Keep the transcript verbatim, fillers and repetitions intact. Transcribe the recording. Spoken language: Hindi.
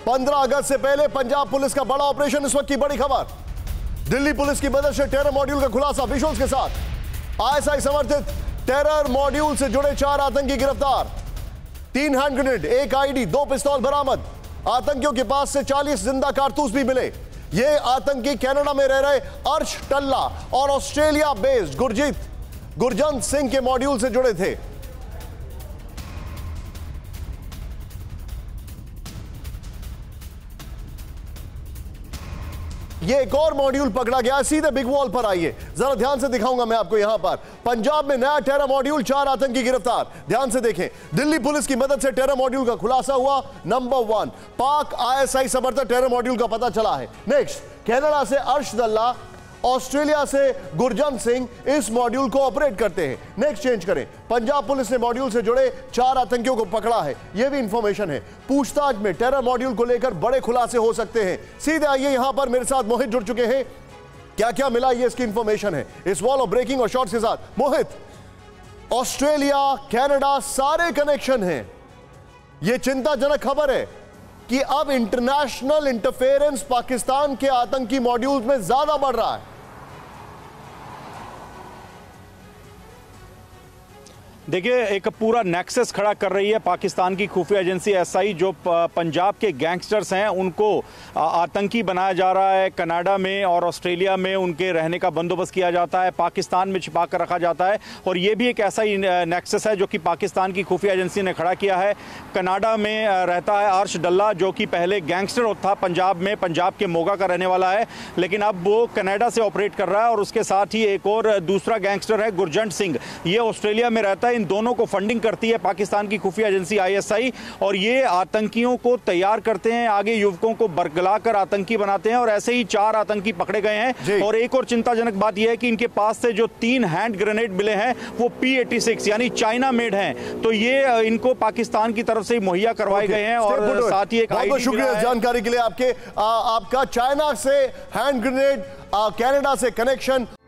पंद्रह अगस्त से पहले पंजाब पुलिस का बड़ा ऑपरेशन। इस वक्त की बड़ी खबर, दिल्ली पुलिस की मदद से टेरर मॉड्यूल का खुलासा विजुअल्स के साथ। आईएसआई समर्थित टेरर मॉड्यूल से जुड़े चार आतंकी गिरफ्तार, तीन हैंड ग्रेनेड, एक आईडी, दो पिस्तौल बरामद। आतंकियों के पास से चालीस जिंदा कारतूस भी मिले। ये आतंकी कनाडा में रह रहे अर्श टल्ला और ऑस्ट्रेलिया बेस्ड गुरजीत गुरजंत सिंह के मॉड्यूल से जुड़े थे। ये एक और मॉड्यूल पकड़ा गया, सीधे बिग वॉल पर आइए, जरा ध्यान से दिखाऊंगा मैं आपको। यहां पर पंजाब में नया टेरर मॉड्यूल, चार आतंकी गिरफ्तार। ध्यान से देखें, दिल्ली पुलिस की मदद से टेरर मॉड्यूल का खुलासा हुआ। नंबर वन, पाक आईएसआई समर्थित टेरर मॉड्यूल का पता चला है। नेक्स्ट, कनाडा से अर्श टल्ला, ऑस्ट्रेलिया से गुरजंत सिंह इस मॉड्यूल को ऑपरेट करते हैं। नेक्स्ट चेंज करें, पंजाब पुलिस ने मॉड्यूल से जुड़े चार आतंकियों को पकड़ा है। यह भी इंफॉर्मेशन है। पूछताछ में टेरर मॉड्यूल को लेकर बड़े खुलासे हो सकते हैं। सीधे आइए, यहां पर मेरे साथ मोहित जुड़ चुके हैं। क्या क्या मिला, ये इसकी इंफॉर्मेशन है इस वॉल ऑफ ब्रेकिंग और शॉर्ट्स के साथ। मोहित, ऑस्ट्रेलिया, कनाडा, सारे कनेक्शन हैं। यह चिंताजनक खबर है कि अब इंटरनेशनल इंटरफेरेंस पाकिस्तान के आतंकी मॉड्यूल्स में ज्यादा बढ़ रहा है। देखिए, एक पूरा नेक्सस खड़ा कर रही है पाकिस्तान की खुफिया एजेंसी एसआई, जो पंजाब के गैंगस्टर्स हैं उनको आतंकी बनाया जा रहा है। कनाडा में और ऑस्ट्रेलिया में उनके रहने का बंदोबस्त किया जाता है, पाकिस्तान में छिपा कर रखा जाता है। और ये भी एक ऐसा ही नेक्सस है जो कि पाकिस्तान की खुफिया एजेंसी ने खड़ा किया है। कनाडा में रहता है अर्श टल्ला, जो कि पहले गैंगस्टर था पंजाब में, पंजाब के मोगा का रहने वाला है, लेकिन अब वो कनाडा से ऑपरेट कर रहा है। और उसके साथ ही एक और दूसरा गैंगस्टर है गुरजंत सिंह, ये ऑस्ट्रेलिया में रहता है। इन दोनों को फंडिंग करती है पाकिस्तान की खुफिया एजेंसी आईएसआई, और ये आतंकियों को तैयार करते हैं, आगे युवकों को बरगलाकर आतंकी बनाते हैं। और ऐसे ही चार आतंकी पकड़े गए हैं। और एक और चिंताजनक बात यह है कि इनके पास से जो तीन हैंड ग्रेनेड मिले हैं वो पी एटी सिक्स यानी चाइना मेड हैं। तो ये इनको पाकिस्तान की तरफ से मुहैया करवाए गए हैं। और साथ ही एक बहुत शुक्रिया जानकारी के लिए आपके आ, आपका। चाइना से हैंड ग्रेनेड, कनाडा से कनेक्शन।